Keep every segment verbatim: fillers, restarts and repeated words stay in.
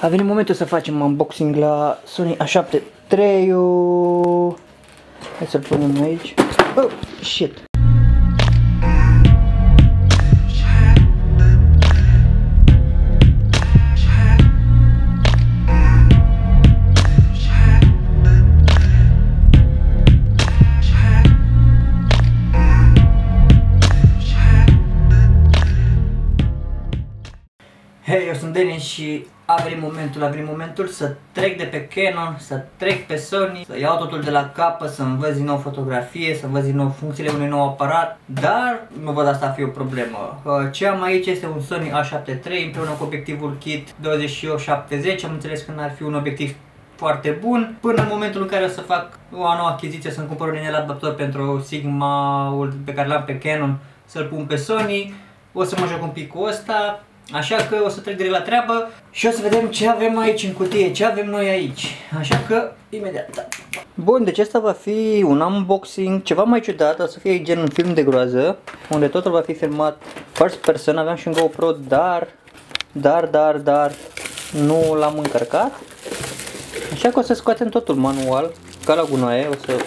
A venit momentul să facem unboxing la Sony A șapte trei-ul. Hai să-l punem aici. Oh, shit! Hei, eu sunt Denis și a venit momentul, a venit momentul să trec de pe Canon, să trec pe Sony, să iau totul de la capăt, să învăț din nou fotografie, să învăț din nou funcțiile unui nou aparat, dar nu văd asta a fi o problemă. Ce am aici este un Sony A șapte trei împreună cu obiectivul kit douăzeci și opt șaptezeci, am înțeles că n-ar fi un obiectiv foarte bun, până în momentul în care o să fac o nouă achiziție, să-mi cumpăr un inel adaptor pentru Sigma-ul pe care l-am pe Canon, să-l pun pe Sony, o să mă joc un pic cu ăsta. Așa că o să trec direct la treabă și o să vedem ce avem aici în cutie, ce avem noi aici. Așa că, imediat, da. Bun, deci asta va fi un unboxing ceva mai ciudat, o să fie gen un film de groază, unde totul va fi filmat first person. Aveam și un GoPro, dar, dar, dar, dar, nu l-am încărcat. Așa că o să scoatem totul manual, ca la gunoaie, o să...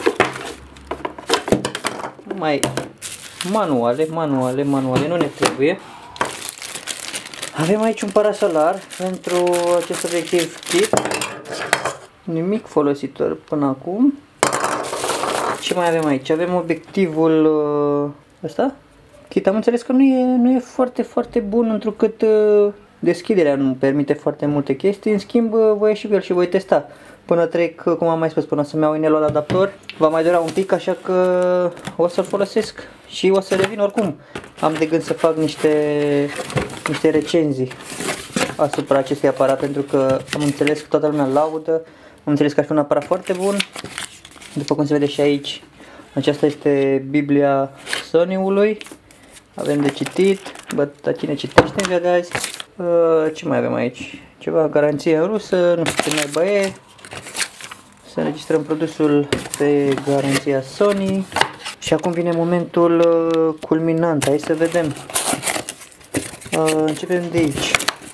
Mai manuale, manuale, manuale, nu ne trebuie. Avem aici un parasolar pentru acest obiectiv kit. Nimic folositor până acum. Ce mai avem aici? Avem obiectivul ăsta. Kit, am înțeles că nu e, nu e foarte, foarte bun, întrucât deschiderea nu permite foarte multe chestii. În schimb, voi ieși cu el și voi testa. Până trec, cum am mai spus, până să-mi iau inelul adaptor, va mai dura un pic, așa că o să-l folosesc și o să revin oricum. Am de gând să fac niște, niște recenzii asupra acestui aparat, pentru că am înțeles că toată lumea laudă, am înțeles că ar fi un aparat foarte bun. După cum se vede și aici, aceasta este Biblia Sony-ului. Avem de citit, bă, cine citește în viața azi. Uh, ce mai avem aici? Ceva garanție în rusă, nu știu ce mai băie. Să înregistrăm produsul pe garanția Sony. Și acum vine momentul uh, culminant. Hai să vedem. Uh, începem de aici.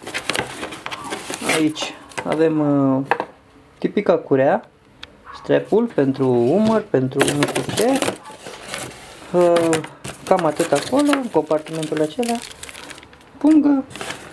Aici avem uh, tipica curea, strapul pentru umăr, pentru nu știu ce. Uh, cam atât acolo, în compartimentul acela. Pungă.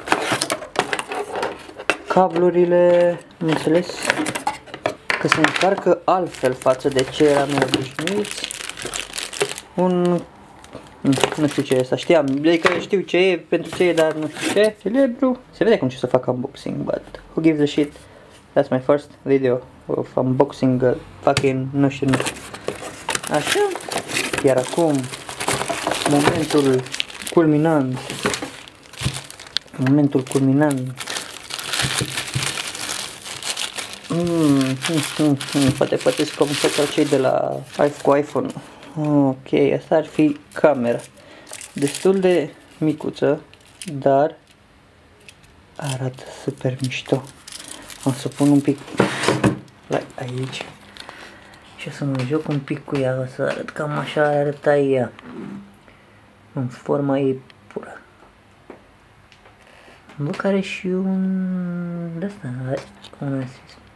Cablurile, am înțeles că se încarcă altfel față de ce eram obișnuiți. Un... nu știu ce e asta, știam, adică știu ce e, pentru ce e, dar nu știu ce. Celebru. Se vede cum ce să fac unboxing, but who gives a shit. That's my first video of unboxing uh, fucking nu știu, nu știu. Așa. Iar acum, momentul culminant. Momentul culminant. Mm, mm, mm, mm, poate poate să comentați cei de la cu iPhone. Ok, asta ar fi camera. Destul de micuță, dar arată super mișto. O să pun un pic la aici și o să mă joc un pic cu ea, o să arăt cam așa arăta ea în forma ei pură. Bă, care și un de asta, cum am zis,